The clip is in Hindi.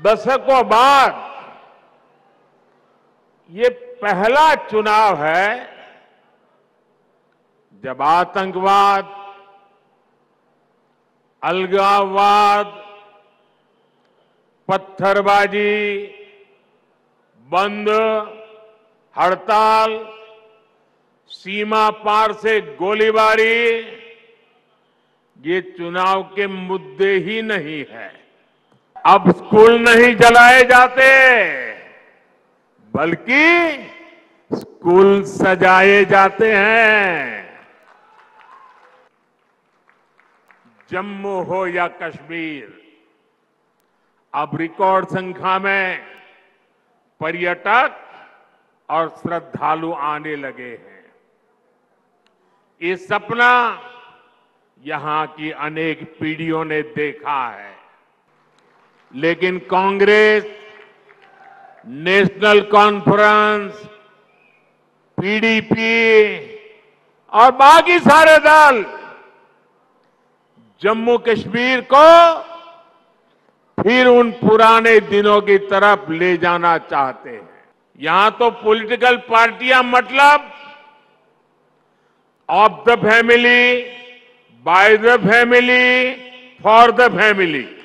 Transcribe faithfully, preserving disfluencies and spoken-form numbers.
दशकों बाद ये पहला चुनाव है जब आतंकवाद, अलगाववाद, पत्थरबाजी, बंद, हड़ताल, सीमा पार से गोलीबारी ये चुनाव के मुद्दे ही नहीं है। अब स्कूल नहीं जलाए जाते, बल्कि स्कूल सजाए जाते हैं। जम्मू हो या कश्मीर, अब रिकॉर्ड संख्या में पर्यटक और श्रद्धालु आने लगे हैं। ये सपना यहां की अनेक पीढ़ियों ने देखा है, लेकिन कांग्रेस, नेशनल कॉन्फ्रेंस, पीडीपी और बाकी सारे दल जम्मू कश्मीर को फिर उन पुराने दिनों की तरफ ले जाना चाहते हैं। यहां तो पॉलिटिकल पार्टियां मतलब of the family, by the family, for the family,